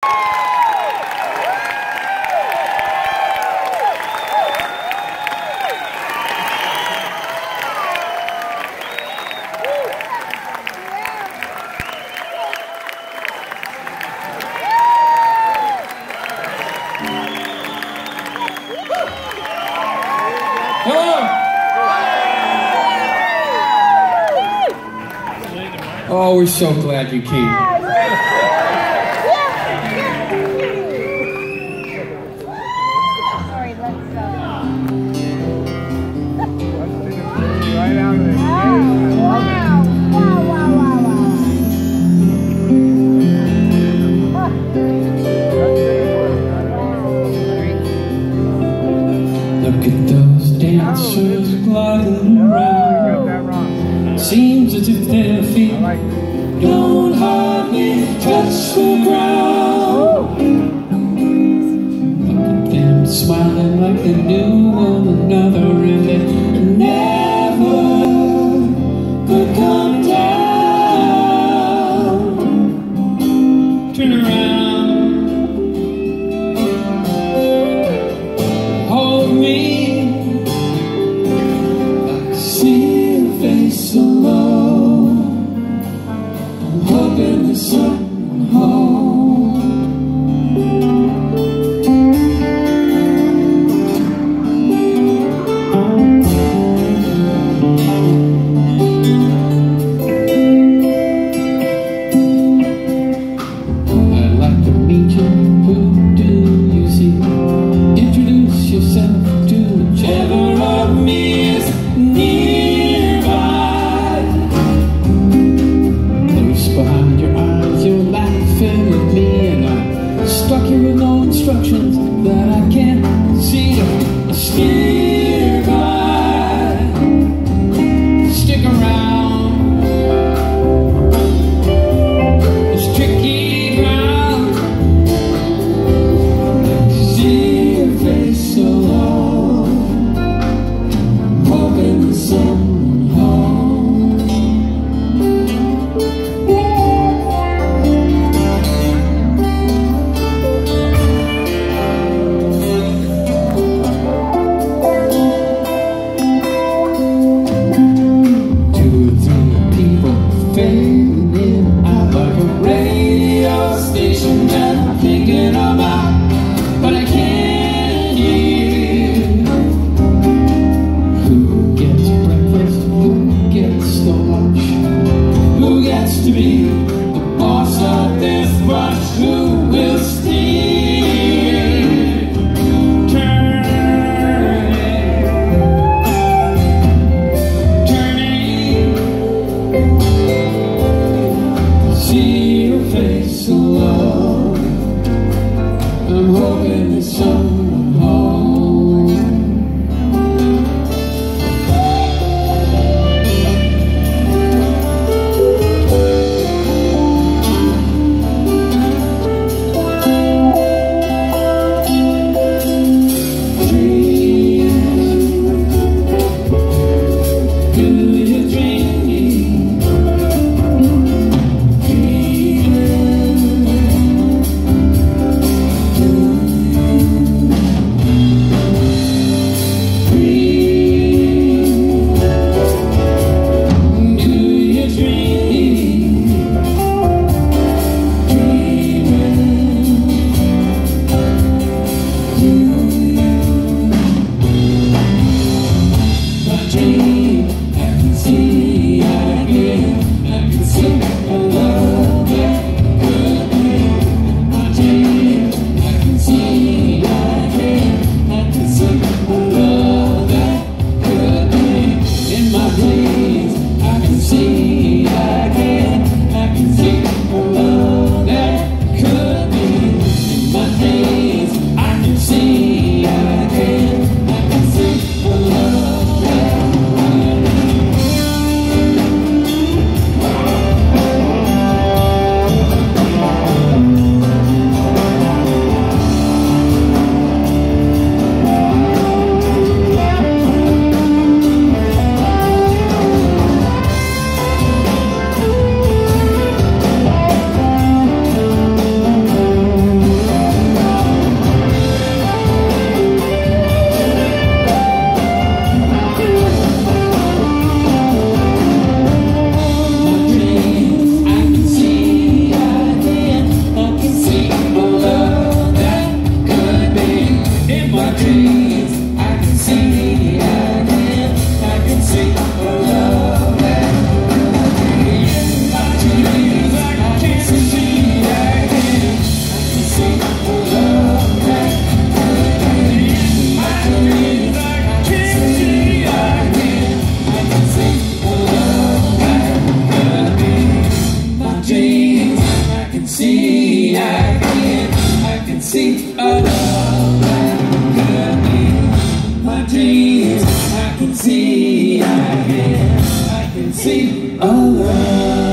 Oh, we're so glad you came. Look at those dancers gliding around. Seems as if their feet don't hardly touch the ground. Look at them smiling like they knew one another, and they never could come down. Turn around, hold me, I see your face so low. Hoping there's something home. I'd like to meet you. Who do you see? Introduce yourself to whichever of me is nearby. Behind your eyes, you're laughing at me, and I'm stuck here with no instructions that I can't see to steer by. Stick around this tricky ground. See your face so long, hoping there's something home. Fading out like a radio station that I'm thinking about, but I can't hear. Who gets breakfast? Who gets the lunch? Who gets to be the boss of this bunch? Who will steer? See your face so low. I'm hoping there's someone home. see a love that could be my dreams. I can see, I can see a love.